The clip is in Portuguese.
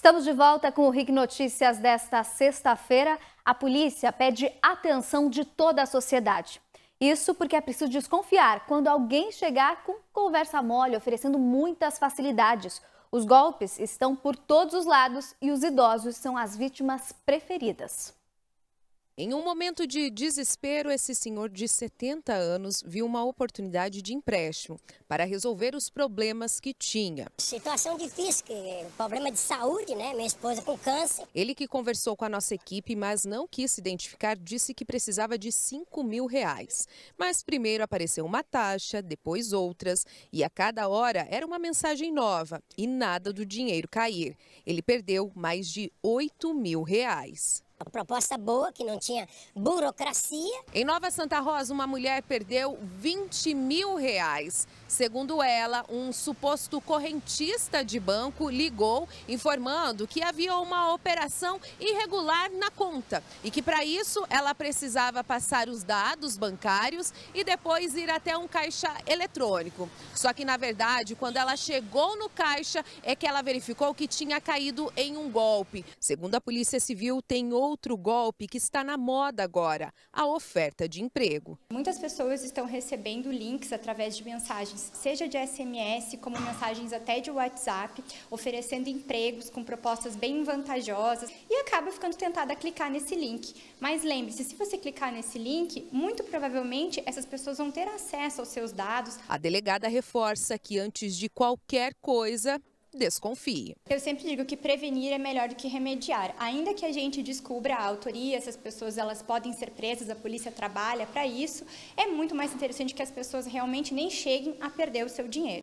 Estamos de volta com o RIC Notícias desta sexta-feira. A polícia pede atenção de toda a sociedade. Isso porque é preciso desconfiar quando alguém chegar com conversa mole, oferecendo muitas facilidades. Os golpes estão por todos os lados e os idosos são as vítimas preferidas. Em um momento de desespero, esse senhor de 70 anos viu uma oportunidade de empréstimo para resolver os problemas que tinha. Situação difícil, problema de saúde, né? Minha esposa com câncer. Ele, que conversou com a nossa equipe, mas não quis se identificar, disse que precisava de R$ 5.000. Mas primeiro apareceu uma taxa, depois outras, e a cada hora era uma mensagem nova e nada do dinheiro cair. Ele perdeu mais de R$ 8.000. Uma proposta boa, que não tinha burocracia. Em Nova Santa Rosa, uma mulher perdeu R$ 20.000. Segundo ela, um suposto correntista de banco ligou informando que havia uma operação irregular na conta e que para isso ela precisava passar os dados bancários e depois ir até um caixa eletrônico. Só que, na verdade, quando ela chegou no caixa, é que ela verificou que tinha caído em um golpe. Segundo a Polícia Civil, tem outro golpe que está na moda agora, a oferta de emprego. Muitas pessoas estão recebendo links através de mensagens, seja de SMS, como mensagens até de WhatsApp, oferecendo empregos com propostas bem vantajosas e acaba ficando tentada a clicar nesse link. Mas lembre-se, se você clicar nesse link, muito provavelmente essas pessoas vão ter acesso aos seus dados. A delegada reforça que antes de qualquer coisa, desconfie. Eu sempre digo que prevenir é melhor do que remediar. Ainda que a gente descubra a autoria, essas pessoas elas podem ser presas, a polícia trabalha para isso, é muito mais interessante que as pessoas realmente nem cheguem a perder o seu dinheiro.